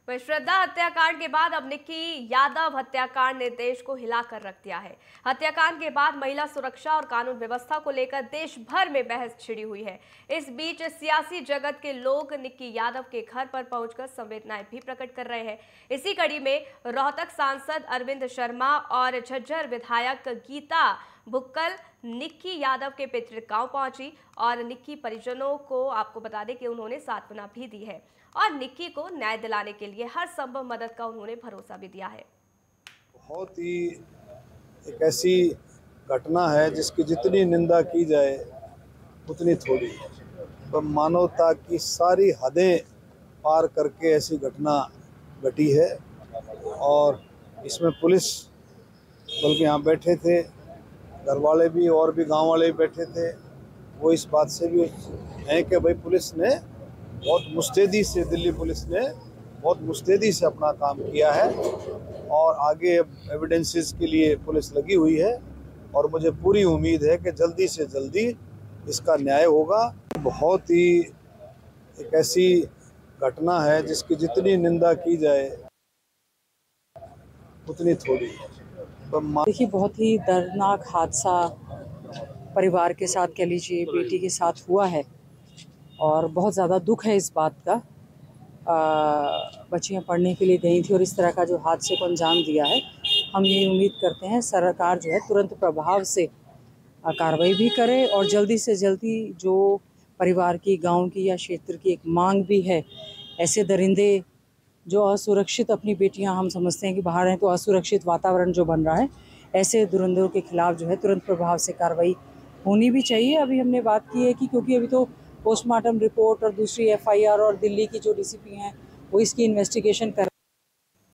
वह श्रद्धा हत्याकांड के बाद अब निक्की यादव हत्याकांड ने देश को हिलाकर रख दिया है। हत्याकांड के बाद महिला सुरक्षा और कानून व्यवस्था को लेकर देश भर में बहस छिड़ी हुई है। इस बीच सियासी जगत के लोग निक्की यादव के घर पर पहुंचकर संवेदनाएं भी प्रकट कर रहे हैं। इसी कड़ी में रोहतक सांसद अरविंद शर्मा और झज्जर विधायक गीता भुक्कल निक्की यादव के पैतृक गांव पहुंची और निक्की परिजनों को आपको बता दें कि उन्होंने सांत्वना भी दी है और निक्की को न्याय दिलाने के लिए हर संभव मदद का उन्होंने भरोसा भी दिया है। बहुत ही एक ऐसी घटना है जिसकी जितनी निंदा की जाए उतनी थोड़ी है। तो मानवता की सारी हदें पार करके ऐसी घटना घटी है और इसमें पुलिस बल्कि यहाँ बैठे थे, घर वाले भी और भी गांव वाले भी बैठे थे। वो इस बात से भी हैं कि भाई पुलिस ने बहुत मुस्तैदी से, दिल्ली पुलिस ने बहुत मुस्तैदी से अपना काम किया है और आगे एविडेंसेस के लिए पुलिस लगी हुई है और मुझे पूरी उम्मीद है कि जल्दी से जल्दी इसका न्याय होगा। बहुत ही एक ऐसी घटना है जिसकी जितनी निंदा की जाए उतनी थोड़ी है। देखिए, बहुत ही दर्दनाक हादसा परिवार के साथ, कह लीजिए बेटी के साथ हुआ है और बहुत ज़्यादा दुख है इस बात का। बच्चियां पढ़ने के लिए गई थी और इस तरह का जो हादसे को अंजाम दिया है, हम ये उम्मीद करते हैं सरकार जो है तुरंत प्रभाव से कार्रवाई भी करे और जल्दी से जल्दी जो परिवार की, गांव की या क्षेत्र की एक मांग भी है, ऐसे दरिंदे जो असुरक्षित, अपनी बेटियां हम समझते हैं कि बाहर हैं तो असुरक्षित वातावरण जो बन रहा है, ऐसे दुरंदों के खिलाफ जो है तुरंत प्रभाव से कार्रवाई होनी भी चाहिए। अभी हमने बात की है कि क्योंकि अभी तो पोस्टमार्टम रिपोर्ट और दूसरी एफआईआर और दिल्ली की जो डीसीपी हैं वो इसकी इन्वेस्टिगेशन कर